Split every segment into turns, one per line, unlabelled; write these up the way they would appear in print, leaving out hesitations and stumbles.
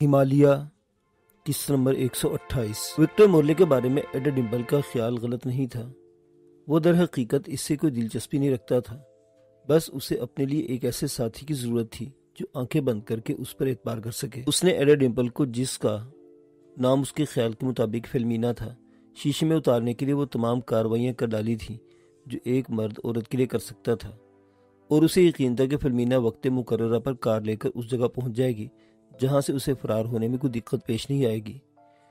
ہمالیہ قصہ number 128۔ Victor Morley کے بارے میں ایڈا ڈمبل کا خیال غلط نہیں تھا۔ وہ در حقیقت اس سے کوئی دلچسپی نہیں رکھتا تھا، بس اسے اپنے لیے ایک ایسے ساتھی کی ضرورت تھی جو آنکھیں بند کر کے اس پر اعتبار کر سکے۔ اس نے ایڈا ڈمبل کو، جس کا نام اس کے خیال کے مطابق فلمینا تھا، شیشے میں اتارنے کے لیے وہ تمام کارروائیاں کر ڈالی تھیں جو ایک مرد عورت کے لیے کر سکتا تھا، اور اسے یقین تھا کہ فلمینا وقت مقررہ پر کار لے کر اس جگہ پہنچ جائے گی جہاں سے اسے فرار ہونے میں کوئی دقت پیش نہیں آئے گی۔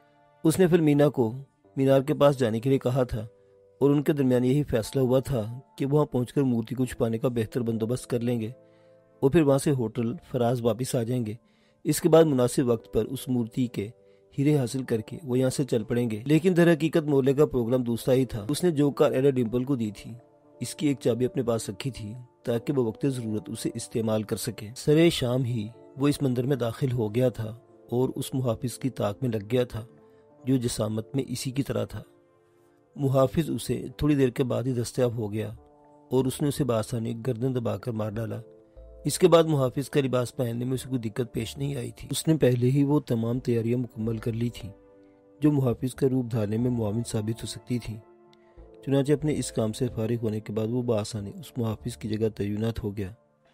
اس نے فلمینا کو مینار کے پاس جانے کے لیے کہا تھا، اور ان کے درمیان یہی فیصلہ ہوا تھا کہ وہاں پہنچ کر مورتی کو چھپانے کا بہتر بندوبست کر لیں گے اور پھر وہاں سے ہوٹل فراز واپس آ جائیں گے۔ اس کے بعد مناسب وقت پر اس مورتی کے ہیرے حاصل کر کے وہ یہاں سے چل پڑیں گے۔ لیکن در حقیقت مورلے کا پروگرام دوسرا ہی تھا۔ اس نے جو کار ایڈا ڈمبل کو دی تھی، اس کی ایک چابی اپنے پاس رکھی تھی تاکہ وہ وقت ضرورت اسے استعمال کر سکے۔ سرے شام ہی وہ اس مندر میں داخل ہو گیا تھا اور اس محافظ کی طاق میں لگ گیا تھا جو جسامت میں اسی کی طرح تھا۔ محافظ اسے تھوڑی دیر کے بعد ہی دستیاب ہو گیا اور اس نے اسے بآسانی گردن دبا کر مار ڈالا۔ اس کے بعد محافظ کا لباس پہننے میں اسے کوئی دقت پیش نہیں آئی تھی۔ اس نے پہلے ہی وہ تمام تیاریاں مکمل کر لی تھیں جو محافظ کا روپ دھارنے میں معاون ثابت ہو سکتی تھیں۔ چنانچہ اپنے اس کام سے فارغ ہونے کے بعد وہ بآسانی اس محافظ کی جگہ تعینات ہو گیا۔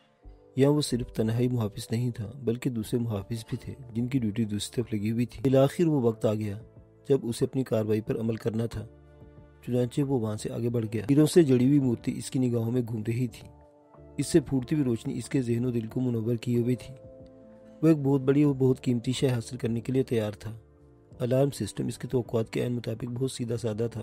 یہاں وہ صرف تنہائی محافظ نہیں تھا بلکہ دوسرے محافظ بھی تھے جن کی ڈیوٹی دوسری طرف لگی ہوئی تھی۔ بالآخر وہ وقت آ گیا جب اسے اپنی کارروائی پر عمل کرنا تھا، چنانچہ وہ وہاں سے آگے بڑھ گیا۔ تیروں سے جڑی ہوئی مورتی اس کی نگاہوں میں گھوم رہی تھی۔ اس سے پھوٹتی ہوئی روشنی اس کے ذہن و دل کو منور کیے ہوئے تھی۔ وہ ایک بہت بڑی اور بہت قیمتی شے حاصل کرنے کے لیے تیار تھا۔ الارم سسٹم اس کے توقعات کے عین مطابق بہت سیدھا سادہ تھا۔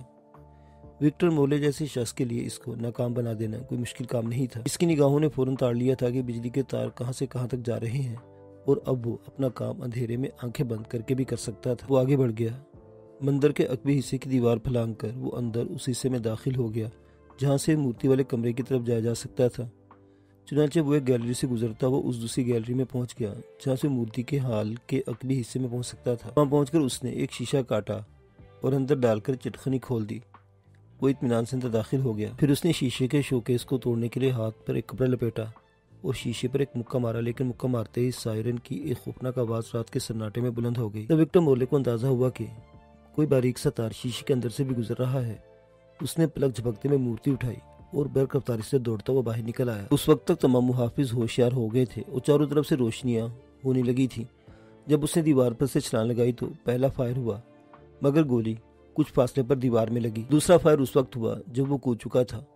وکٹر مورلے جیسے شخص کے لیے اس کو ناکام بنا دینا کوئی مشکل کام نہیں تھا۔ اس کی نگاہوں نے فوراً تاڑ لیا تھا کہ بجلی کے تار کہاں سے کہاں تک جا رہے ہیں، اور اب وہ اپنا کام اندھیرے میں آنکھیں بند کر کے بھی کر سکتا تھا۔ وہ آگے بڑھ گیا۔ مندر کے عقبی حصے کی دیوار پھلانگ کر وہ اندر اس حصے میں داخل ہو گیا جہاں سے مورتی والے کمرے کی طرف جایا جا سکتا تھا۔ چنانچہ وہ ایک گیلری سے گزرتا وہ اس دوسری گیلری میں پہنچ گیا جہاں سے مورتی کے ہال کے عقبی حصے میں پہنچ سکتا تھا۔ وہاں پہنچ کر اس نے ایک شیشہ کاٹا اور اندر ڈال کر چٹخنی کھول دی۔ وہ اطمینان سے اندر داخل ہو گیا۔ پھر اس نے شیشے کے شوکیس کو توڑنے کے لیے ہاتھ پر ایک کپڑا لپیٹا اور شیشے پر ایک مکہ مارا، لیکن مکہ مارتے ہی سائرن کی ایک خوفناک آواز رات کے سناٹے میں بلند ہو گئی۔ تب وکٹر مورلے کو اندازہ ہوا کہ کوئی باریک سا تار شیشے کے اندر سے بھی گزر رہا ہے۔ اس نے پلک جھپکتے میں مورتی اٹھائی اور برق رفتاری سے دوڑتا ہوا باہر نکل آیا۔ اس وقت تک تمام محافظ ہوشیار ہو گئے تھے اور چاروں طرف سے روشنیاں ہونے لگی تھیں۔ جب اس نے دیوار پر سے چھلانگ لگائی تو پہلا فائر ہوا، مگر گولی کچھ فاصلے پر دیوار میں لگی۔ دوسرا فائر اس وقت ہوا جب وہ کود چکا تھا۔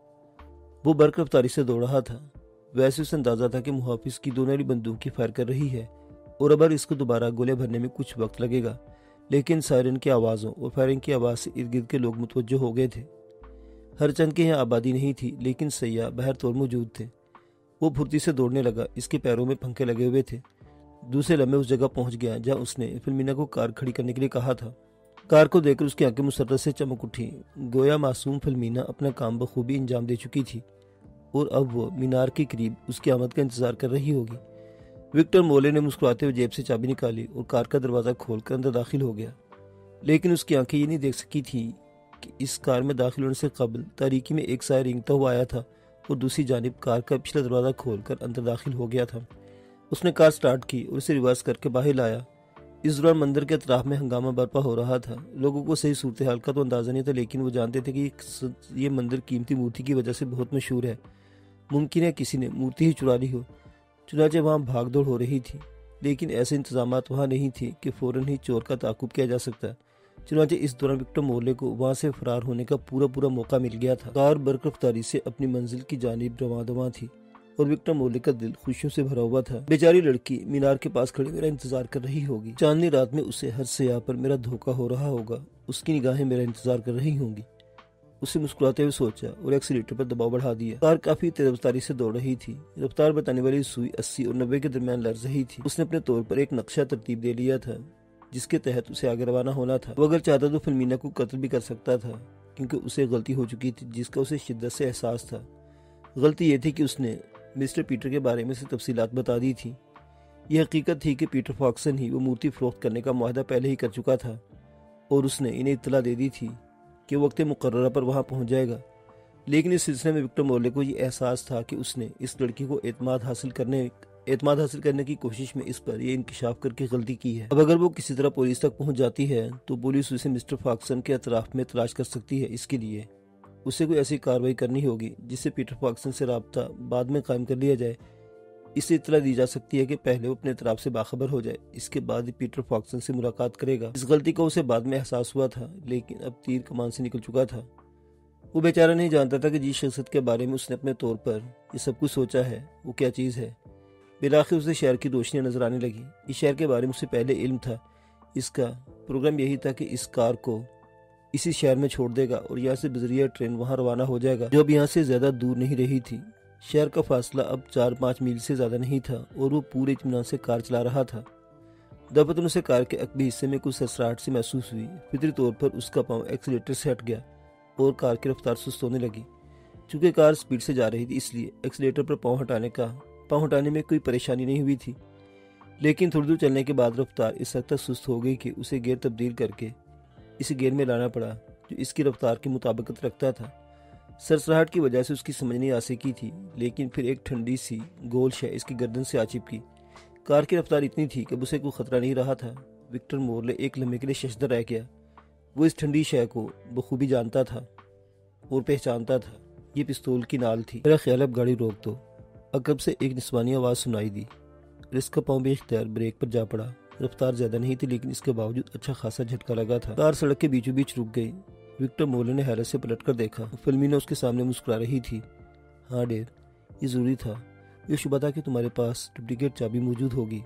وہ برق رفتاری سے دوڑ رہا تھا۔ ویسے اسے اندازہ تھا کہ محافظ کی دونوں بندوق کی فائر کر رہی ہے اور اب اس کو دوبارہ گولے بھرنے میں کچھ وقت لگے گا، لیکن سائرن کی آوازوں اور فائرنگ کی آواز سے ارد گرد کے لوگ متوجہ ہو گئے تھے۔ ہر چند کے یہاں آبادی نہیں تھی، لیکن سیاح بہر طور موجود تھے۔ وہ پھرتی سے دوڑنے لگا، اس کے پیروں میں پنکھے لگے ہوئے تھے۔ دوسرے لمحے اس جگہ پہنچ گیا جہاں اس نے فلمینا کو کار کھڑی کرنے کے لیے کہا تھا۔ کار کو دیکھ کر اس کی آنکھیں مسرت سے چمک اٹھی، گویا معصوم فلمینا اپنا کام بخوبی انجام دے چکی تھی اور اب وہ مینار کے قریب اس کی آمد کا انتظار کر رہی ہوگی۔ وکٹر مورلے نے مسکراتے ہوئے جیب سے چابی نکالی اور کار کا دروازہ کھول کر اندر داخل ہو گیا، لیکن اس کی آنکھیں یہ نہیں دیکھ سکی تھی کہ اس کار میں داخل ہونے سے قبل تاریکی میں ایک سایہ رینگتا ہوا آیا تھا اور دوسری جانب کار کا پچھلا دروازہ کھول کر اندر داخل ہو گیا تھا۔ اس نے کار سٹارٹ کی اور اسے ریورس کر کے باہر لایا۔ اس دوران مندر کے اطراف میں ہنگامہ برپا ہو رہا تھا۔ لوگوں کو صحیح صورتحال کا تو اندازہ نہیں تھا، لیکن وہ جانتے تھے کہ یہ مندر قیمتی مورتی کی وجہ سے بہت مشہور ہے۔ ممکن ہے کسی نے مورتی ہی چرا لی ہو۔ چنانچہ وہاں بھاگ دوڑ ہو رہی تھی، لیکن ایسے انتظامات وہاں نہیں تھے کہ فوراً ہی چور کا تعاقب کیا جا سکتا۔ چنانچہ اس دوران وکٹر مورلے کو وہاں سے فرار ہونے کا پورا موقع مل گیا تھا۔ کار برق رفتاری سے اپنی منزل کی جانب رواں دواں تھی اور وکٹر مورلے کا دل خوشیوں سے بھرا ہوا تھا۔ بیچاری لڑکی مینار کے پاس کھڑی میرا انتظار کر رہی ہوگی۔ چاندنی رات میں اسے ہر سیاح پر میرا دھوکہ ہو رہا ہوگا، اس کی نگاہیں میرا انتظار کر رہی ہوں گی۔ اسے مسکراتے ہوئے سوچا اور ایکسیلیٹر پر دباؤ بڑھا دیا۔ کار کافی تیز رفتاری سے دوڑ رہی تھی۔ رفتار بتانے والی سوئی 80 اور 90 کے درمیان لرز رہی تھی۔ اس نے اپنے طور پر ایک نقشہ ترتیب دے لیا تھا جس کے تحت اسے آگے روانہ ہونا تھا۔ وہ اگر چاہتا تو فلمینا کو قتل بھی کر سکتا تھا، کیونکہ اسے غلطی ہو چکی تھی جس کا اسے شدت سے احساس تھا۔ غلطی یہ تھی کہ اس نے مسٹر پیٹر کے بارے میں سے تفصیلات بتا دی تھی۔ یہ حقیقت تھی کہ پیٹر فاکسن ہی وہ مورتی فروخت کرنے کا معاہدہ پہلے ہی کر چکا تھا اور اس نے انہیں اطلاع دے دی تھی کہ وقت مقررہ پر وہاں پہنچ جائے گا۔ لیکن اس سلسلے میں وکٹر مورلے کو یہ احساس تھا کہ اس نے اس لڑکی کو اعتماد حاصل کرنے اعتماد حاصل کرنے کی کوشش میں اس پر یہ انکشاف کر کے غلطی کی ہے۔ اب اگر وہ کسی طرح پولیس تک پہنچ جاتی ہے تو پولیس اسے مسٹر فاکسن کے اطراف میں تلاش کر سکتی ہے۔ اس کے لیے اسے کوئی ایسی کارروائی کرنی ہوگی جس سے پیٹر فاکسن سے رابطہ بعد میں قائم کر لیا جائے۔ اسے اطلاع دی جا سکتی ہے کہ پہلے وہ اپنے اطراف سے باخبر ہو جائے، اس کے بعد ہی پیٹر فاکسن سے ملاقات کرے گا۔ اس غلطی کا اسے بعد میں احساس ہوا تھا، لیکن اب تیر کمان سے نکل چکا تھا۔ وہ بیچارہ نہیں جانتا تھا کہ جس شخصیت کے بارے میں اس نے اپنے طور پر یہ سب کچھ سوچا ہے وہ کیا چیز ہے۔ بالآخر اسے شہر کی روشنیاں نظر آنے لگی۔ اس شہر کے بارے میں اسے پہلے علم تھا۔ اس کا پروگرام یہی تھا کہ اس کار کو اسی شہر میں چھوڑ دے گا اور یہاں سے بذریعہ ٹرین وہاں روانہ ہو جائے گا، جو اب یہاں سے زیادہ دور نہیں رہی تھی۔ شہر کا فاصلہ اب 4-5 میل سے زیادہ نہیں تھا اور وہ پورے اطمینان سے کار چلا رہا تھا۔ دفعتاً اسے کار کے عقبی حصے میں کچھ سرسراہٹ سی محسوس ہوئی۔ فطری طور پر اس کا پاؤں ایکسیلیٹر سے ہٹ گیا اور کار کی رفتار سست ہونے لگی۔ چونکہ کار سپیڈ سے جا رہی تھی اس لیے ایکسیلیٹر پر پاؤں ہٹانے میں کوئی پریشانی نہیں ہوئی تھی، لیکن تھوڑی دور چلنے کے بعد رفتار اس حد تک سست ہو گئی کہ اسے گیئر تبدیل کر کے اسے گیئر میں لانا پڑا جو اس کی رفتار کی مطابقت رکھتا تھا۔ سرسراہٹ کی وجہ سے اس کی سمجھ نہیں آ سکی تھی، لیکن پھر ایک ٹھنڈی سی گول شے اس کی گردن سے آ چپکی۔ کار کی رفتار اتنی تھی کہ اسے کوئی خطرہ نہیں رہا تھا۔ وکٹر مورلے ایک لمحے کے لیے ششدر رہ گیا۔ وہ اس ٹھنڈی شے کو بخوبی جانتا تھا اور پہچانتا تھا۔ یہ پستول کی نال تھی۔ میرا خیال اب گاڑی روک دو۔ عقب سے ایک نسوانی آواز سنائی دی اور اس کا پاؤں بے اختیار بریک پر جا پڑا۔ رفتار زیادہ نہیں تھی لیکن اس کے باوجود اچھا خاصا جھٹکا لگا تھا۔ کار سڑک کے بیچوں بیچ رک گئی۔ وکٹر مورلے نے حیرت سے پلٹ کر دیکھا۔ فلمینا اس کے سامنے مسکرا رہی تھی۔ ہاں ڈیر، یہ ضروری تھا۔ یہ شبہ تھا کہ تمہارے پاس ڈپلیکیٹ چابی موجود ہوگی۔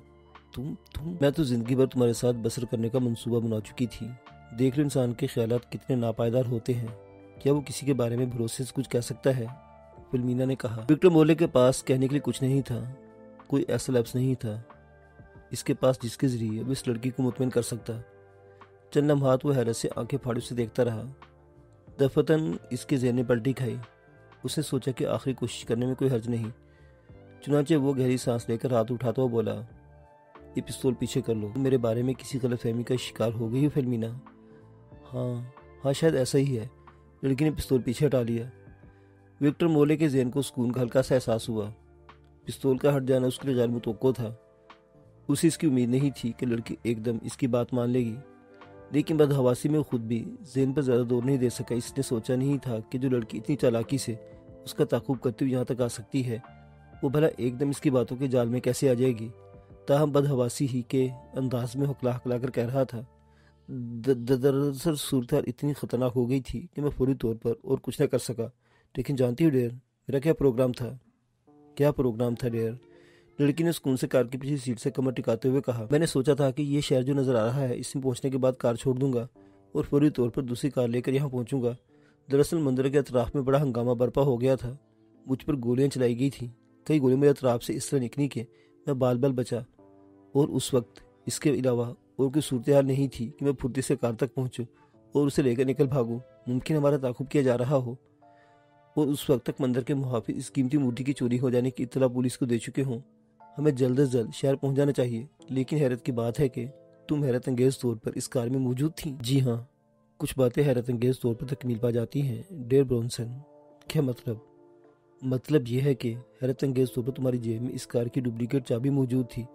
میں تو زندگی بھر تمہارے ساتھ بسر کرنے کا منصوبہ بنا چکی تھی۔ دیکھ لو انسان کے خیالات کتنے ناپائیدار ہوتے ہیں۔ کیا وہ کسی کے بارے میں بھروسے سے کچھ کہہ سکتا ہے؟ فلمینا نے کہا۔ وکٹر مورلے کے پاس کہنے کے لیے کچھ نہیں تھا، کوئی ایسا لفظ نہیں تھا اس کے پاس جس کے ذریعے وہ اس لڑکی کو مطمئن کر سکتا۔ چند لمحات وہ حیرت سے آنکھیں پھاڑے اسے دیکھتا رہا۔ دفعتاً اس کے ذہن نے پلٹی کھائی۔ اس نے سوچا کہ آخری کوشش کرنے میں کوئی حرج نہیں۔ چنانچہ وہ گہری سانس لے کر ہاتھ اٹھاتا ہوا بولا، یہ پستول پیچھے کر لو۔ میرے بارے میں کسی غلط فہمی کا شکار ہو گئی ہو فلمینا؟ ہاں شاید ایسا ہی ہے۔ لڑکی نے پستول پیچھے ہٹا لیا۔ وکٹر مورلے کے ذہن کو سکون کا ہلکا سا احساس ہوا۔ پستول کا ہٹ جانا اس کے لیے غیر متوقع تھا۔ اسے اس کی امید نہیں تھی کہ لڑکی ایک دم اس کی بات مان لے گی، لیکن بدحواسی میں وہ خود بھی ذہن پر زیادہ دور نہیں دے سکا۔ اس نے سوچا نہیں تھا کہ جو لڑکی اتنی چالاکی سے اس کا تعاقب کرتے ہوئے یہاں تک آ سکتی ہے، وہ بھلا ایک دم اس کی باتوں کے جال میں کیسے آ جائے گی۔ تاہم بدحواسی ہی کے انداز میں ہکلا کر کہہ رہا تھا، دراصل صورتحال اتنی خطرناک ہو گئی تھی کہ میں فوری طور پر اور کچھ نہ کر سکا۔ لیکن جانتی ہو ڈیر، میرا کیا پروگرام تھا؟ کیا پروگرام تھا ڈیر؟ لڑکی نے سکون سے کار کی پچھلی سیٹ سے کمر ٹکاتے ہوئے کہا، میں نے سوچا تھا کہ یہ شہر جو نظر آ رہا ہے اس میں پہنچنے کے بعد کار چھوڑ دوں گا اور فوری طور پر دوسری کار لے کر یہاں پہنچوں گا۔ دراصل مندر کے اطراف میں بڑا ہنگامہ برپا ہو گیا تھا۔ مجھ پر گولیاں چلائی گئی تھیں۔ کئی گولیاں میرے اطراف سے اس طرح نکلی کہ میں بال بچا، اور اس وقت اس کے علاوہ اور کوئی صورتحال نہیں تھی کہ میں پھرتی سے کار تک پہنچوں اور اسے لے کر نکل بھاگوں۔ ممکن ہمارا تعاقب کیا جا رہا ہو اور اس وقت تک مندر کے محافظ اس قیمتی مورتی کی چوری ہو جانے کی اطلاع پولیس کو دے چکے ہوں۔ ہمیں جلد از جلد شہر پہنچ جانا چاہیے۔ لیکن حیرت کی بات ہے کہ تم حیرت انگیز طور پر اس کار میں موجود تھی۔ جی ہاں، کچھ باتیں حیرت انگیز طور پر تکمیل پا جاتی ہیں ڈیر برونسن۔ کیا مطلب یہ ہے کہ حیرت انگیز طور پر تمہاری جیب میں اس کار کی ڈپلیکیٹ چابی موجود تھی؟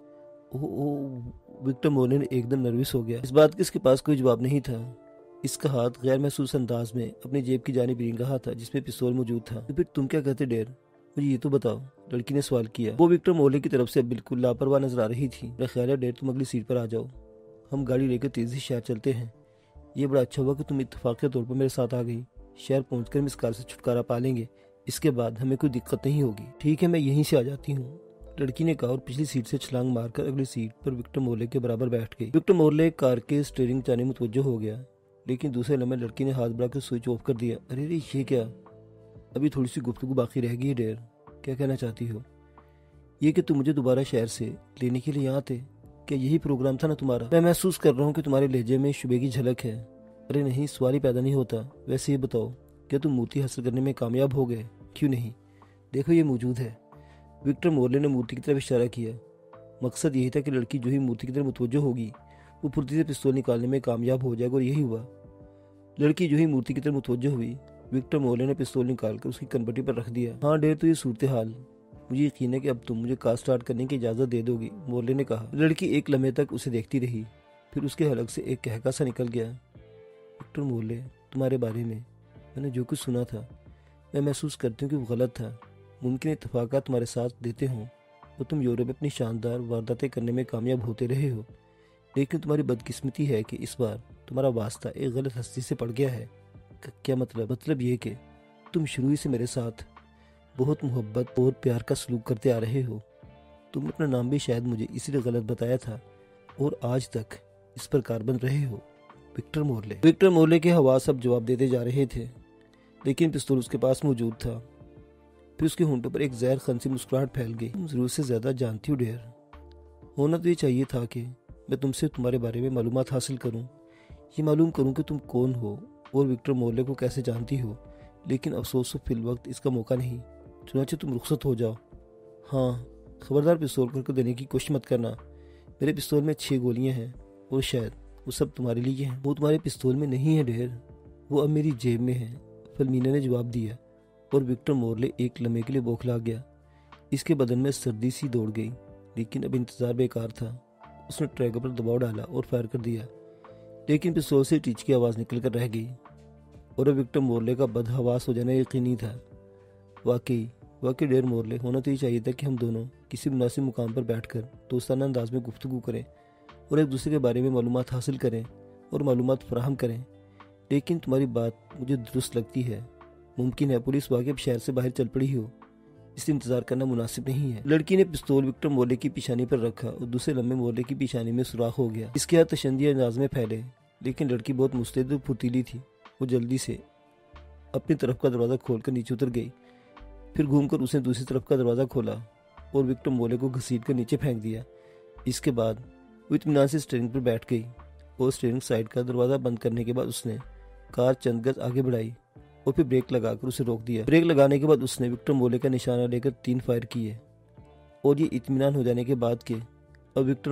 وکٹر مورلے نے ایک دم نروس ہو گیا۔ اس بات کے اس کے پاس کوئی جواب نہیں تھا۔ اس کا ہاتھ غیر محسوس انداز میں اپنی جیب کی جانب رینگ رہا تھا جس میں پستول موجود تھا۔ تو پھر تم کیا کہتے ڈیر؟ مجھے یہ تو بتاؤ، لڑکی نے سوال کیا۔ وہ وکٹر مورلے کی طرف سے بالکل لاپرواہ نظر آ رہی تھی۔ میرا خیال ہے ڈیر تم اگلی سیٹ پر آ جاؤ، ہم گاڑی لے کر تیزی سے شہر چلتے ہیں۔ یہ بڑا اچھا ہوا کہ تم اتفاقی طور پر میرے ساتھ آ گئی۔ شہر پہنچ کر ہم اس کار سے چھٹکارا پا لیں گے، اس کے بعد ہمیں کوئی دقت نہیں ہوگی۔ ٹھیک ہے، میں یہیں سے آ جاتی ہوں، لڑکی نے کہا اور پچھلی سیٹ سے چھلانگ مار کر اگلی سیٹ پر وکٹر مورلے کے برابر بیٹھ گئی۔ وکٹر مورلے کار کے اسٹیئرنگ جانب متوجہ ہو گیا، لیکن دوسرے لمحے لڑکی نے ہاتھ بڑھا کر سوئچ آف کر دیا۔ ارے یہ کیا؟ ابھی تھوڑی سی گفتگو باقی رہ گئی ہے ڈیر، کیا کہنا چاہتی ہو؟ یہ کہ تم مجھے دوبارہ شہر سے لینے کے لیے یہاں تھے، کیا یہی پروگرام تھا نا تمہارا؟ میں محسوس کر رہا ہوں کہ تمہارے لہجے میں شبے کی جھلک ہے۔ ارے نہیں، سوال ہی پیدا نہیں ہوتا۔ ویسے یہ بتاؤ، کیا تم مورتی حاصل کرنے میں کامیاب ہو گئے؟ کیوں نہیں، دیکھو یہ موجود ہے۔ وکٹر مورلے نے مورتی کی طرف اشارہ کیا۔ مقصد یہی تھا کہ لڑکی جو ہی مورتی کی طرف متوجہ ہوگی وہ پھرتی سے پستول نکالنے میں کامیاب ہو جائے گا، اور یہی ہوا۔ لڑکی جو ہی مورتی کی طرف متوجہ ہوئی، وکٹر مورلے نے پستول نکال کر اس کی کنپٹی پر رکھ دیا۔ ہاں ڈیر، تو یہ صورتحال مجھے یقین ہے کہ اب تم مجھے کار سٹارٹ کرنے کی اجازت دے دو گی، مورلے نے کہا۔ لڑکی ایک لمحے تک اسے دیکھتی رہی، پھر اس کے حلق سے ایک کہکا سا نکل گیا۔ وکٹر مورلے، تمہارے بارے میں نے جو کچھ سنا تھا، میں محسوس کرتی ہوں کہ وہ غلط تھا۔ ممکن اتفاقات تمہارے ساتھ دیتے ہوں اور تم یورپ میں اپنی شاندار وارداتیں کرنے میں کامیاب ہوتے رہے ہو، لیکن تمہاری بدقسمتی ہے کہ اس بار تمہارا واسطہ ایک غلط ہستی سے پڑ گیا ہے۔ کیا مطلب؟ مطلب یہ کہ تم شروع ہی سے میرے ساتھ بہت محبت اور پیار کا سلوک کرتے آ رہے ہو۔ تم اپنا نام بھی شاید مجھے اسی لیے غلط بتایا تھا اور آج تک اس پر کاربند رہے ہو۔ Victor Morley. وکٹر مورلے کے حواس اب جواب دیتے جا رہے تھے، لیکن پستول اس کے پاس موجود تھا۔ پھر اس کے ہونٹوں پر ایک زہر خنسی مسکراہٹ پھیل گئی۔ تم ضرور سے زیادہ جانتی ہو ڈیئر۔ ہونا تو یہ چاہیے تھا کہ میں تم سے تمہارے بارے میں معلومات حاصل کروں، یہ معلوم کروں کہ تم کون ہو اور وکٹر مورلے کو کیسے جانتی ہو، لیکن افسوس فی الوقت اس کا موقع نہیں، چنانچہ تم رخصت ہو جاؤ۔ ہاں، خبردار پستول کر دینے کی کوشش مت کرنا، میرے پستول میں 6 گولیاں ہیں اور شاید وہ سب تمہارے لیے ہیں۔ وہ تمہارے پستول میں نہیں ہے ڈیئر، وہ اب میری جیب میں ہے، فلمینا نے جواب دیا، اور وکٹر مورلے ایک لمحے کے لیے بوکھلا گیا۔ اس کے بدن میں سردی سی دوڑ گئی، لیکن اب انتظار بیکار تھا۔ اس نے ٹریگر پر دباؤ ڈالا اور فائر کر دیا، لیکن پستول سے ٹیچ کی آواز نکل کر رہ گئی، اور اب وکٹر مورلے کا بدحواس ہو جانا یقینی تھا۔ واقعی ڈیئر مورلے، ہونا تو یہ چاہیے تھا کہ ہم دونوں کسی مناسب مقام پر بیٹھ کر دوستانہ انداز میں گفتگو کریں اور ایک دوسرے کے بارے میں معلومات حاصل کریں اور معلومات فراہم کریں، لیکن تمہاری بات مجھے درست لگتی ہے۔ ممکن ہے پولیس واقعی اب شہر سے باہر چل پڑی ہو، اس لیے انتظار کرنا مناسب نہیں ہے۔ لڑکی نے پستول وکٹر مورلے کی پیشانی پر رکھا اور دوسرے لمحے مورلے کی پیشانی میں سوراخ ہو گیا۔ اس کے ہاتھ تشنجی انداز میں پھیلے، لیکن لڑکی بہت مستعد اور پھرتیلی تھی۔ وہ جلدی سے اپنی طرف کا دروازہ کھول کر نیچے اتر گئی، پھر گھوم کر اس نے دوسری طرف کا دروازہ کھولا اور وکٹر مورلے کو گھسیٹ کر نیچے پھینک دیا۔ اس کے بعد وہ اطمینان سے اسٹیئرنگ پر بیٹھ گئی اور اسٹیئرنگ سائیڈ کا دروازہ بند کرنے کے بعد اس نے کار چند گز آگے بڑھائی اور پھر بریک لگا کر اسے روک دیا۔ بریک لگانے کے بعد اس نے وکٹر مورلے کا نشانہ لے کر 3 فائر کیے، اور یہ اطمینان ہو جانے کے بعد کہ اب وکٹر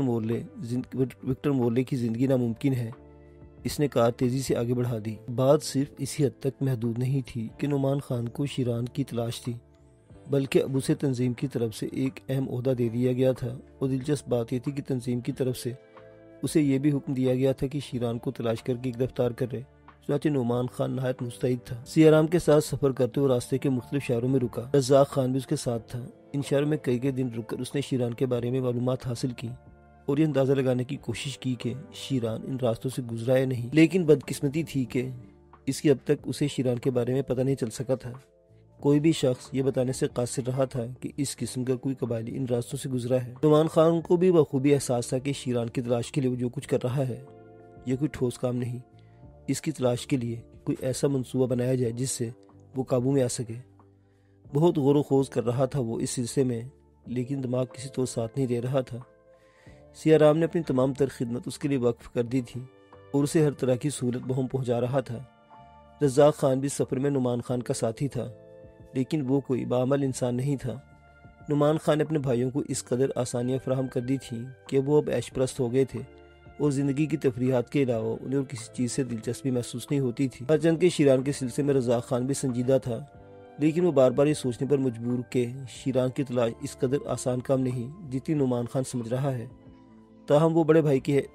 مورلے کی زندگی ناممکن ہے، اس نے کار تیزی سے آگے بڑھا دی۔ بات صرف اسی حد تک محدود نہیں تھی کہ نعمان خان کو شیران کی تلاش تھی، بلکہ اب اسے تنظیم کی طرف سے ایک اہم عہدہ دے دیا گیا تھا، اور دلچسپ بات یہ تھی کہ تنظیم کی طرف سے اسے یہ بھی حکم دیا گیا تھا کہ شیران کو تلاش کر کے گرفتار کرے۔ چنانچہ نعمان خان نہایت مستعد تھا۔ سیاہ رام کے ساتھ سفر کرتے ہوئے راستے کے مختلف شہروں میں رکا۔ رزاق خان بھی اس کے ساتھ تھا۔ ان شہروں میں کئی دن رک کر اس نے شیران کے بارے میں معلومات حاصل کی اور یہ اندازہ لگانے کی کوشش کی کہ شیران ان راستوں سے گزرا یا نہیں، لیکن بدقسمتی تھی کہ اس کی اب تک اسے شیران کے بارے میں پتہ نہیں چل سکا تھا۔ کوئی بھی شخص یہ بتانے سے قاصر رہا تھا کہ اس قسم کا کوئی قبائلی ان راستوں سے گزرا ہے۔ نعمان خان کو بھی بخوبی احساس تھا کہ شیران کی تلاش کے لیے وہ جو کچھ کر رہا ہے یہ کوئی ٹھوس کام نہیں، اس کی تلاش کے لیے کوئی ایسا منصوبہ بنایا جائے جس سے وہ قابو میں آ سکے۔ بہت غور و خوض کر رہا تھا وہ اس سلسلے میں، لیکن دماغ کسی طور ساتھ نہیں دے رہا تھا۔ سیاہ رام نے اپنی تمام تر خدمت اس کے لیے وقف کر دی تھی اور اسے ہر طرح کی سہولت بہم پہنچا رہا تھا۔ رزاق خان بھی سفر میں نعمان خان کا ساتھی تھا، لیکن وہ کوئی باعمل انسان نہیں تھا۔ نعمان خان نے اپنے بھائیوں کو اس قدر آسانیاں فراہم کر دی تھیں کہ وہ اب عیش پرست ہو گئے تھے اور زندگی کی تفریحات کے علاوہ انہیں اور کسی چیز سے دلچسپی محسوس نہیں ہوتی تھی۔ ہرچند کے شیران کے سلسلے میں رزاق خان بھی سنجیدہ تھا، لیکن وہ بار بار یہ سوچنے پر مجبور کہ شیران کی تلاش اس قدر آسان کام نہیں جتنی نعمان خان سمجھ رہا ہے۔ تاہم وہ بڑے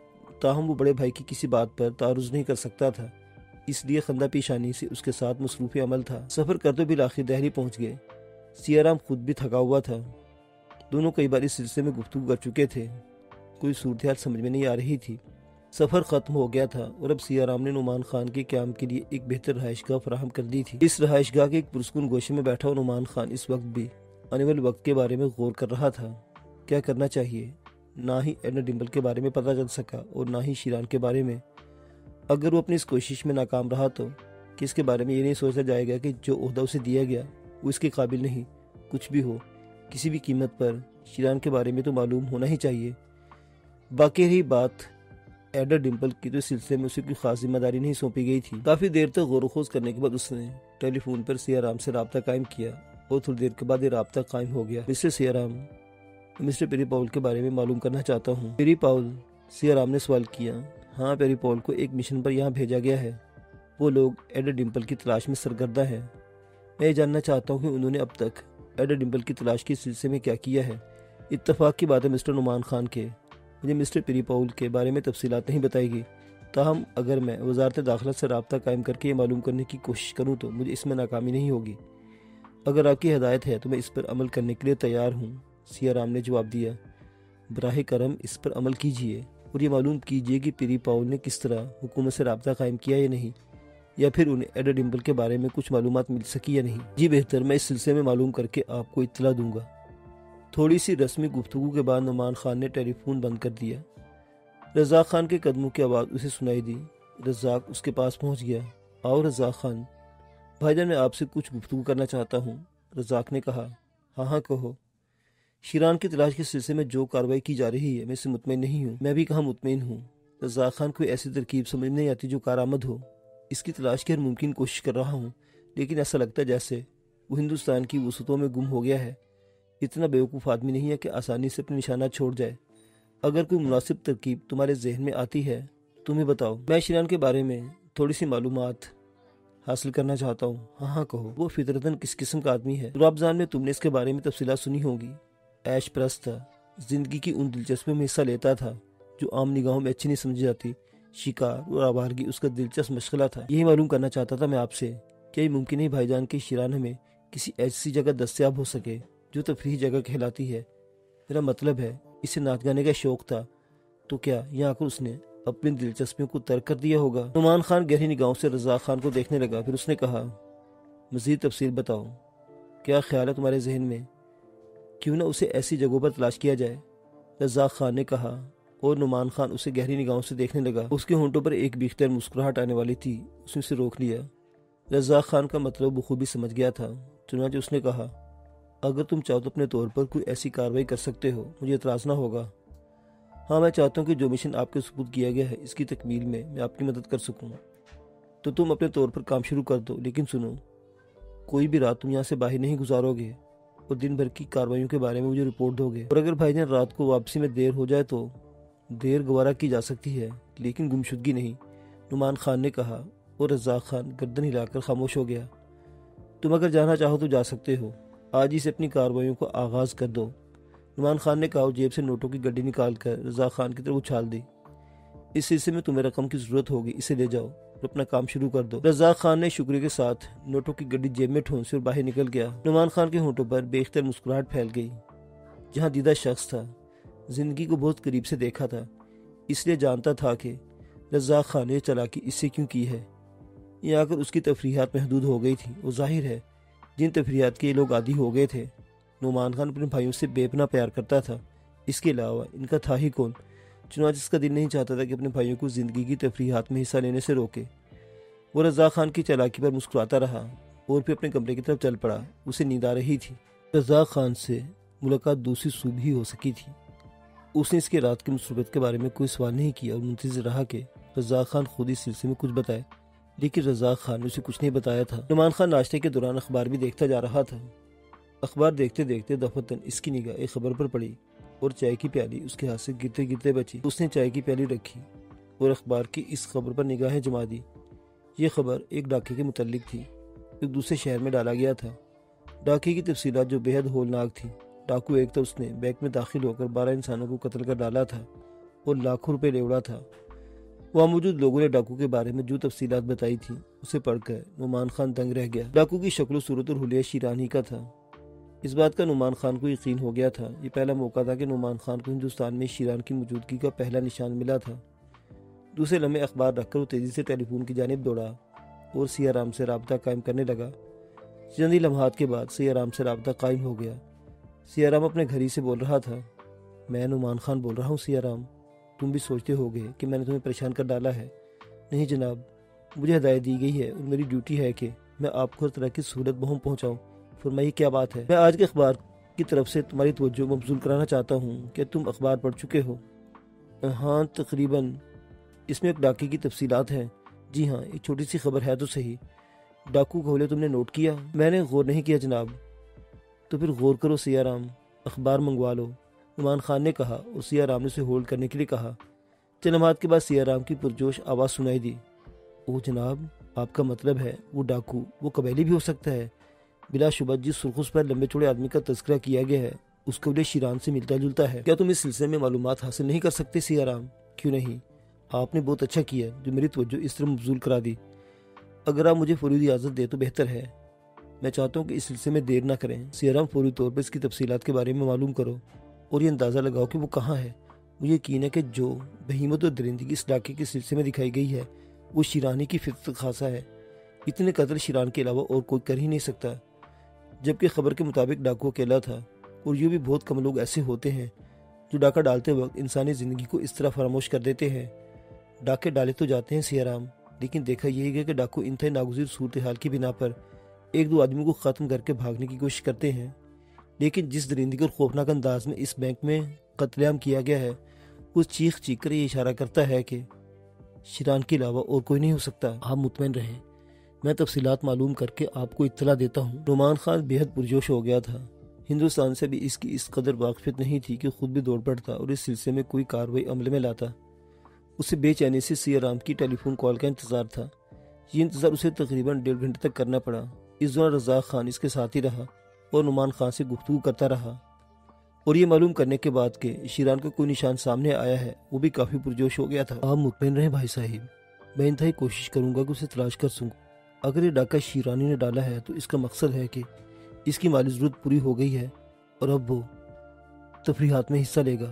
بھائی کی کسی بات پر تعرض نہیں کر سکتا تھا، اس لیے خندہ پیشانی سے اس کے ساتھ مصروف عمل تھا۔ سفر کرتے بالآخر دہلی پہنچ گئے۔ سیاہ رام خود بھی تھکا ہوا تھا، دونوں کئی بار اس سلسلے میں گفتگو کر چکے تھے، کوئی صورتحال سمجھ میں نہیں آ رہی تھی۔ سفر ختم ہو گیا تھا اور اب سیاہ رام نے نعمان خان کے قیام کے لیے ایک بہتر رہائش گاہ فراہم کر دی تھی۔ اس رہائش گاہ کے ایک پرسکون گوشے میں بیٹھا اور نعمان خان اس وقت بھی آنے والے وقت کے بارے میں غور کر رہا تھا۔ کیا کرنا چاہیے؟ نہ ہی ایڈنا ڈمبل کے بارے میں پتہ چل سکا اور نہ ہی شیران کے بارے میں۔ اگر وہ اپنی اس کوشش میں ناکام رہا تو کہ اس کے بارے میں یہ نہیں سوچا جائے گا کہ جو عہدہ اسے دیا گیا وہ اس کے قابل نہیں۔ کچھ بھی ہو، کسی بھی قیمت پر شیران کے بارے میں تو معلوم ہونا ہی چاہیے۔ باقی رہی بات ایڈنا ڈمبل کی، تو اس سلسلے میں اسے کوئی خاص ذمہ داری نہیں سونپی گئی تھی۔ کافی دیر تک غور و خوض کرنے کے بعد اس نے ٹیلی فون پر سیاہ رام سے رابطہ قائم کیا اور تھوڑی دیر کے بعد یہ رابطہ قائم ہو گیا۔ مسٹر سیاہ رام، میں مسٹر پیری پاول کے بارے میں معلوم کرنا چاہتا ہوں۔ پیری پاول؟ سیاہ رام نے سوال کیا۔ ہاں، پیری پاول کو ایک مشن پر یہاں بھیجا گیا ہے۔ وہ لوگ ایڈنا ڈمبل کی تلاش میں سرگردہ ہیں۔ میں یہ جاننا چاہتا ہوں کہ انہوں نے اب تک ایڈا ڈمبل کی تلاش کے سلسلے میں کیا کیا ہے؟ اتفاق کی بات ہے مسٹر نعمان خان کے مجھے مسٹر پیری پاؤل کے بارے میں تفصیلات نہیں بتائی گئی، تاہم اگر میں وزارت داخلہ سے رابطہ قائم کر کے یہ معلوم کرنے کی کوشش کروں تو مجھے اس میں ناکامی نہیں ہوگی۔ اگر آپ کی ہدایت ہے تو میں اس پر عمل کرنے کے لیے تیار ہوں، سیاہ رام نے جواب دیا۔ براہ کرم اس پر عمل کیجیے اور یہ معلوم کیجیے کہ پیری پاؤل نے کس طرح حکومت سے رابطہ قائم کیا یا نہیں، یا پھر انہیں ایڈا ڈمبل کے بارے میں کچھ معلومات مل سکی یا نہیں۔ جی بہتر، میں اس سلسلے میں معلوم کر کے آپ کو اطلاع دوں گا۔ تھوڑی سی رسمی گفتگو کے بعد نعمان خان نے ٹیلی فون بند کر دیا۔ رزاق خان کے قدموں کی آواز اسے سنائی دی۔ رزاق اس کے پاس پہنچ گیا۔ آؤ رزاق خان، بھائی جان میں آپ سے کچھ گفتگو کرنا چاہتا ہوں، رزاق نے کہا۔ ہاں کہو۔ شیران کی تلاش کے سلسلے میں جو کارروائی کی جا رہی ہے میں اسے مطمئن نہیں ہوں۔ میں بھی کہاں مطمئن ہوں۔ رزاق خان کوئی ایسی ترکیب سمجھ نہیں آتی جو کارآمد ہو۔ اس کی تلاش کی ہر ممکن کوشش کر رہا ہوں، لیکن ایسا لگتا ہے جیسے وہ ہندوستان کی وسعتوں میں گم ہو گیا ہے۔ اتنا بیوقوف آدمی نہیں ہے کہ آسانی سے اپنے نشانات چھوڑ جائے۔ اگر کوئی مناسب ترکیب تمہارے ذہن میں آتی ہے تمہیں بتاؤ۔ میں شیران کے بارے میں تھوڑی سی معلومات حاصل کرنا چاہتا ہوں۔ ہاں کہو۔ وہ فطرتاً کس قسم کا آدمی ہے؟ رابضان میں تم نے اس کے بارے میں تفصیلات سنی ہوگی۔ عیش پرست تھا، زندگی کی ان دلچسپیوں میں حصہ لیتا تھا جو عام نگاہوں میں اچھی نہیں سمجھی جاتی۔ شکار اور آوارگی اس کا دلچسپ مشغلہ تھا۔ یہی معلوم کرنا چاہتا تھا میں آپ سے، کیا یہ ممکن ہے بھائی جان کہ شیران ہمیں کسی ایسی جگہ دستیاب ہو سکے جو تفریحی جگہ کہلاتی ہے؟ میرا مطلب ہے اسے ناچ گانے کا شوق تھا، تو کیا یہاں آ کر اس نے اپنی دلچسپیوں کو ترک کر دیا ہوگا؟ نعمان خان گہری نگاہوں سے رزاق خان کو دیکھنے لگا، پھر اس نے کہا، مزید تفصیل بتاؤ، کیا خیال ہے تمہارے ذہن میں؟ کیوں نہ اسے ایسی جگہوں پر تلاش کیا جائے؟ رزاق خان نے کہا، اور نعمان خان اسے گہری نگاہوں سے دیکھنے لگا۔ اس کے ہونٹوں پر ایک بھی اختیار مسکراہٹ آنے والی تھی، اس نے اسے روک لیا۔ رزاق خان کا مطلب بخوبی سمجھ گیا تھا، چنانچہ اس نے کہا، اگر تم چاہو تو اپنے طور پر کوئی ایسی کارروائی کر سکتے ہو، مجھے اعتراض نہ ہوگا۔ ہاں میں چاہتا ہوں کہ جو مشن آپ کے سپرد کیا گیا ہے اس کی تکمیل میں آپ کی مدد کر سکوں، تو تم اپنے طور پر کام شروع کر دو، لیکن سنو، کوئی بھی رات تم یہاں سے باہر نہیں گزارو گے اور دن بھر کی کارروائیوں کے بارے میں مجھے رپورٹ دو گے۔ اور اگر بھائی جان رات کو واپسی میں دیر ہو جائے تو دیر گوارا کی جا سکتی ہے، لیکن گمشدگی نہیں، نعمان خان نے کہا، اور رزاق خان گردن ہلا کر خاموش ہو گیا۔ تم اگر جانا چاہو تو جا سکتے ہو، آج ہی سے اپنی کارروائیوں کو آغاز کر دو، نعمان خان نے کہا اور جیب سے نوٹوں کی گڈی نکال کر رزاق خان کی طرف اچھال دی۔ اس سلسلے میں تمہیں رقم کی ضرورت ہوگی، اسے لے جاؤ اور اپنا کام شروع کر دو۔ رزاق خان نے شکریہ کے ساتھ نوٹوں کی گڈی جیب میں ٹھونسی اور باہر نکل گیا۔ نعمان خان کے ہونٹوں پر بے اختیار مسکراہٹ پھیل گئی۔ جہاں دیدہ شخص تھا، زندگی کو بہت قریب سے دیکھا تھا، اس لیے جانتا تھا کہ رزاق خان نے چالاکی اس سے کیوں کی ہے۔ یہ آ کر اس کی تفریحات محدود ہو گئی تھی، اور ظاہر ہے جن تفریحات کے یہ لوگ عادی ہو گئے تھے۔ نعمان خان اپنے بھائیوں سے بے پناہ پیار کرتا تھا، اس کے علاوہ ان کا تھا ہی کون؟ چنانچہ اس کا دل نہیں چاہتا تھا کہ اپنے بھائیوں کو زندگی کی تفریحات میں حصہ لینے سے روکے۔ وہ رزاق خان کی چالاکی پر مسکراتا رہا اور پھر اپنے کمرے کی طرف چل پڑا۔ اسے نیند آ رہی تھی۔ رزاق خان سے ملاقات دوسری صبح ہی ہو سکی تھی۔ اس نے اس کے رات کی مصروفیت کے بارے میں کوئی سوال نہیں کیا اور منتظر رہا کہ رزاق خان خود اس سلسلے میں کچھ بتائے، لیکن رزاق خان نے اسے کچھ نہیں بتایا تھا۔ نعمان خان ناشتے کے دوران اخبار بھی دیکھتا جا رہا تھا۔ اخبار دیکھتے دیکھتے دفعتاً اس کی نگاہ ایک خبر پر پڑی اور چائے کی پیالی اس کے ہاتھ سے گرتے گرتے بچی۔ اس نے چائے کی پیالی رکھی اور اخبار کی اس خبر پر نگاہیں جما دی۔ یہ خبر ایک ڈاکے کے متعلق تھی، ایک دوسرے شہر میں ڈالا گیا تھا۔ ڈاکے کی تفصیلات جو بے حد ہولناک تھی۔ ڈاکو ایک تھا، اس نے بینک میں داخل ہو کر 12 انسانوں کو قتل کر ڈالا تھا اور لاکھوں روپے لے اڑا تھا۔ وہاں موجود لوگوں نے ڈاکو کے بارے میں جو تفصیلات بتائی تھی اسے پڑھ کر نعمان خان دنگ رہ گیا۔ ڈاکو کی شکل و صورت اور حلیہ شیران ہی کا تھا۔ اس بات کا نعمان خان کو یقین ہو گیا تھا۔ یہ پہلا موقع تھا کہ نعمان خان کو ہندوستان میں شیران کی موجودگی کا پہلا نشان ملا تھا۔ دوسرے لمحے اخبار رکھ کر وہ تیزی سے ٹیلی فون کی جانب دوڑا اور سیاہ رام سے رابطہ قائم کرنے لگا۔ چند ہی لمحات کے بعد سیاہ رام سے رابطہ قائم ہو گیا۔ سیاہ رام اپنے گھر ہی سے بول رہا تھا، میں نعمان خان بول رہا ہوں سیاہ رام، تم بھی سوچتے ہوگے کہ میں نے تمہیں پریشان کر ڈالا ہے۔ نہیں جناب، مجھے ہدایت دی گئی ہے اور میری ڈیوٹی ہے کہ میں آپ کو ہر طرح کی سہولت بہم پہنچاؤں۔ فرمائیے کیا بات ہے؟ میں آج کے اخبار کی طرف سے تمہاری توجہ مبذول کرانا چاہتا ہوں کہ تم اخبار پڑھ چکے ہو؟ ہاں تقریباً، اس میں ایک ڈاکے کی تفصیلات ہیں۔ جی ہاں، ایک چھوٹی سی خبر ہے تو صحیح۔ ڈاکو کا حلیہ تم نے نوٹ کیا؟ میں نے غور نہیں کیا جناب۔ تو پھر غور کرو سیاہ رام، اخبار منگوا لو، نعمان خان نے کہا اور سیاہ رام نے اسے ہولڈ کرنے کے لیے کہا۔ چند لمحات کے بعد سیاہ رام کی پرجوش آواز سنائی دی، اوہ جناب، آپ کا مطلب ہے وہ ڈاکو وہ قبیلی بھی ہو سکتا ہے؟ بلا شبہ جس سرخس پر لمبے چوڑے آدمی کا تذکرہ کیا گیا ہے اس قبیلے شیران سے ملتا جلتا ہے۔ کیا تم اس سلسلے میں معلومات حاصل نہیں کر سکتے سیاہ رام؟ کیوں نہیں، آپ نے بہت اچھا کیا جو میری توجہ اس طرح مبذول کرا دی۔ اگر آپ مجھے فوری اجازت دے تو بہتر ہے۔ میں چاہتا ہوں کہ اس سلسلے میں دیر نہ کریں۔ سیاہ رام فوری طور پر اس کی تفصیلات کے بارے میں معلوم کرو اور یہ اندازہ لگاؤ کہ وہ کہاں ہے۔ مجھے یقین ہے کہ جو بہیمت اور درندگی اس علاقے کے سلسلے میں دکھائی گئی ہے وہ شیرانی کی فطرت خاصہ ہے۔ اتنے قتل شیران کے علاوہ اور کوئی کر ہی نہیں سکتا، جبکہ خبر کے مطابق ڈاکو اکیلا تھا، اور یہ بھی بہت کم لوگ ایسے ہوتے ہیں جو ڈاکہ ڈالتے وقت انسانی زندگی کو اس طرح فراموش کر دیتے ہیں۔ ڈاکے ڈالے تو جاتے ہیں سیاہ رام، لیکن دیکھا یہی گیا کہ ڈاکو انتہائی ناگزیر صورتحال کی بنا پر ایک دو آدمیوں کو ختم کر کے بھاگنے کی کوشش کرتے ہیں، لیکن جس درندگی اور خوفناک انداز میں اس بینک میں قتل عام کیا گیا ہے اس چیخ چیخ کر یہ اشارہ کرتا ہے کہ شیران کے علاوہ اور کوئی نہیں ہو سکتا۔ آپ مطمئن رہیں، میں تفصیلات معلوم کر کے آپ کو اطلاع دیتا ہوں۔ نعمان خان بے حد پرجوش ہو گیا تھا۔ ہندوستان سے بھی اس کی اس قدر واقفیت نہیں تھی کہ خود بھی دوڑ پڑتا اور اس سلسلے میں کوئی کارروائی عمل میں لاتا۔ اسے بے چینی سے سیاہ رام کی ٹیلی فون کال کا انتظار تھا۔ یہ انتظار اسے تقریباً 1.5 گھنٹے تک کرنا پڑا۔ اس دوران رزاق خان اس کے ساتھ ہی رہا اور نعمان خان سے گفتگو کرتا رہا، اور یہ معلوم کرنے کے بعد کہ شیران کا کوئی نشان سامنے آیا ہے وہ بھی کافی پرجوش ہو گیا تھا۔ آپ مطمئن رہیں بھائی صاحب، میں انتہائی کوشش کروں گا کہ اسے تلاش کر سکوں۔ اگر یہ ڈاکہ شیرانی نے ڈالا ہے تو اس کا مقصد ہے کہ اس کی مالی ضرورت پوری ہو گئی ہے اور اب وہ تفریحات میں حصہ لے گا۔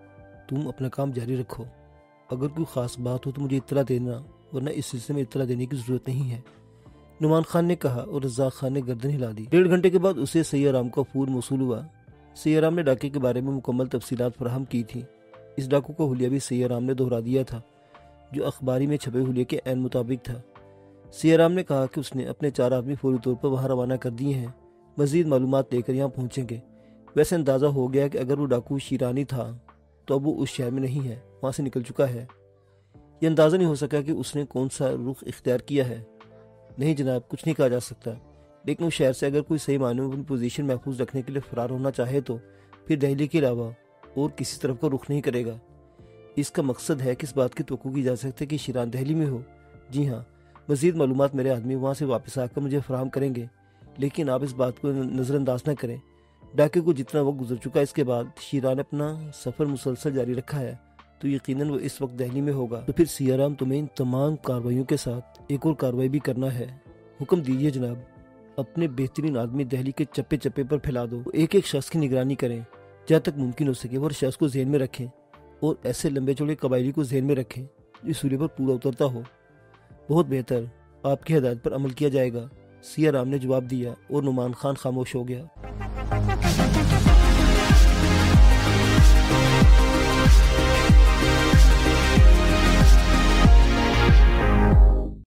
تم اپنا کام جاری رکھو، اگر کوئی خاص بات ہو تو مجھے اطلاع دینا، ورنہ اس سلسلے میں اطلاع دینے کی ضرورت نہیں ہے، نعمان خان نے کہا، اور رزاق خان نے گردن ہلا دی۔ 1.5 گھنٹے کے بعد اسے سیاہ رام کا فون موصول ہوا۔ سیاہ رام نے ڈاکے کے بارے میں مکمل تفصیلات فراہم کی تھی۔ اس ڈاکو کا حلیہ بھی سیاہ رام نے دہرا دیا تھا جو اخباری میں چھپے حلیے کے عین مطابق تھا۔ سیاہ رام نے کہا کہ اس نے اپنے 4 آدمی فوری طور پر وہاں روانہ کر دیے ہیں، مزید معلومات لے کر یہاں پہنچیں گے۔ ویسے اندازہ ہو گیا کہ اگر وہ ڈاکو شیرانی تھا تو اب وہ اس شہر میں نہیں ہے، وہاں سے نکل چکا ہے۔ یہ اندازہ نہیں ہو سکا کہ اس نے کون سا رخ اختیار کیا ہے۔ نہیں جناب، کچھ نہیں کہا جا سکتا، لیکن اس شہر سے اگر کوئی صحیح معنوں میں اپنی پوزیشن محفوظ رکھنے کے لیے فرار ہونا چاہے تو پھر دہلی کے علاوہ اور کسی طرف کا رخ نہیں کرے گا۔ اس کا مقصد ہے کہ اس بات کی توقع کی جا سکتے کہ شیران دہلی میں ہو۔ جی ہاں، مزید معلومات میرے آدمی وہاں سے واپس آ کر مجھے فراہم کریں گے، لیکن آپ اس بات کو نظر انداز نہ کریں، ڈاکے کو جتنا وقت گزر چکا اس کے بعد شیران نے اپنا سفر مسلسل جاری رکھا ہے تو یقیناً وہ اس وقت دہلی میں ہوگا۔ تو پھر سیاہ رام تمہیں ان تمام کارروائیوں کے ساتھ ایک اور کارروائی بھی کرنا ہے۔ حکم دیجیے جناب۔ اپنے بہترین آدمی دہلی کے چپے چپے پر پھیلا دو، ایک ایک شخص کی نگرانی کریں جہاں تک ممکن ہو سکے، وہ ہر شخص کو ذہن میں رکھیں اور ایسے لمبے چوڑے قبائلی کو ذہن میں رکھیں جو سورے پر پورا اترتا ہو۔ بہت بہتر، آپ کی ہدایت پر عمل کیا جائے گا، سیاہ رام نے جواب دیا، اور نعمان خان خاموش ہو گیا۔